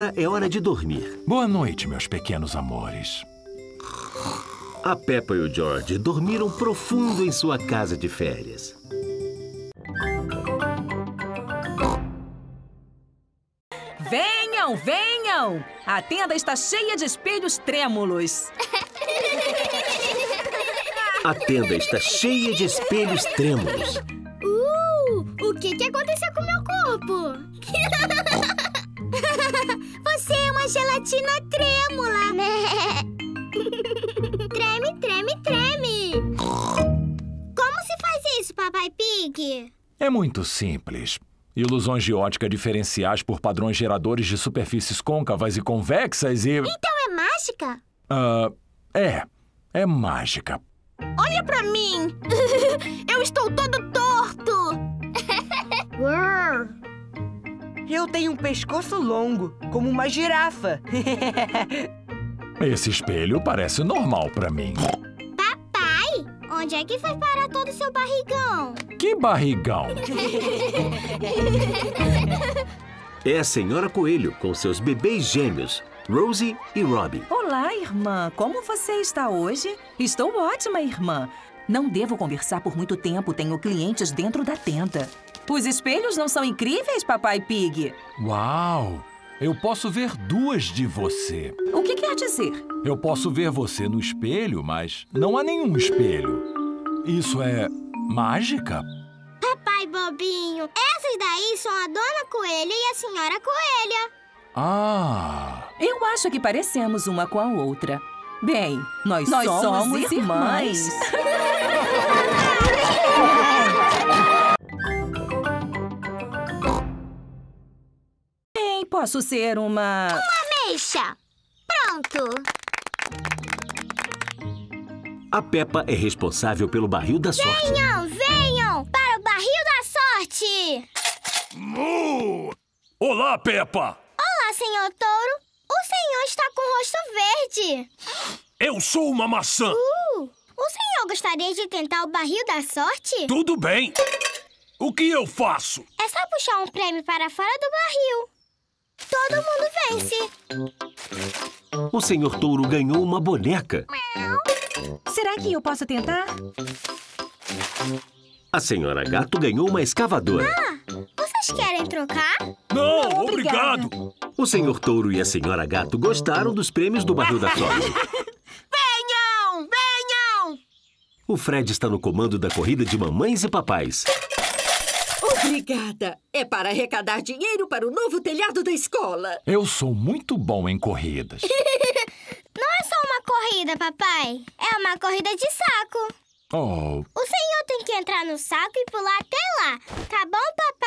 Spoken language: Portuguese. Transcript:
Agora é hora de dormir. Boa noite, meus pequenos amores. A Peppa e o George dormiram profundo em sua casa de férias. Venham, venham! A tenda está cheia de espelhos trêmulos. A tenda está cheia de espelhos trêmulos. O que aconteceu com meu corpo? Você é uma gelatina trêmula. Treme, treme, treme. Como se faz isso, Papai Pig? É muito simples. Ilusões de ótica diferenciais por padrões geradores de superfícies côncavas e convexas e... Então é mágica? É mágica. Olha pra mim! Eu estou todo torto! Eu tenho um pescoço longo, como uma girafa. Esse espelho parece normal pra mim. Papai, onde é que foi parar todo o seu barrigão? Que barrigão! É a Senhora Coelho com seus bebês gêmeos, Rosie e Robbie. Olá, irmã. Como você está hoje? Estou ótima, irmã. Não devo conversar por muito tempo. Tenho clientes dentro da tenda. Os espelhos não são incríveis, Papai Pig? Uau! Eu posso ver duas de você. O que quer dizer? Eu posso ver você no espelho, mas não há nenhum espelho. Isso é mágica? Papai Bobinho, essas daí são a Dona Coelha e a Senhora Coelha. Ah! Eu acho que parecemos uma com a outra. Bem, nós somos irmãs. Bem, posso ser uma... Uma ameixa. Pronto. A Peppa é responsável pelo barril da sorte. Venham para o barril da sorte. Olá, Peppa! Olá, Senhor Touro. O senhor está com o rosto verde. Eu sou uma maçã. O senhor gostaria de tentar o barril da sorte? Tudo bem. O que eu faço? É só puxar um prêmio para fora do barril. Todo mundo vence. O Senhor Touro ganhou uma boneca. Será que eu posso tentar? A Senhora Gato ganhou uma escavadora. Vocês querem trocar? Não, obrigada. obrigado. O Senhor Touro e a Senhora Gato gostaram dos prêmios do barril da sorte. Venham! Venham! O Fred está no comando da corrida de mamães e papais. Obrigada. É para arrecadar dinheiro para o novo telhado da escola. Eu sou muito bom em corridas. Não é só uma corrida, papai. É uma corrida de saco. Oh, O senhor tem que entrar no saco e pular até lá. Tá bom, papai?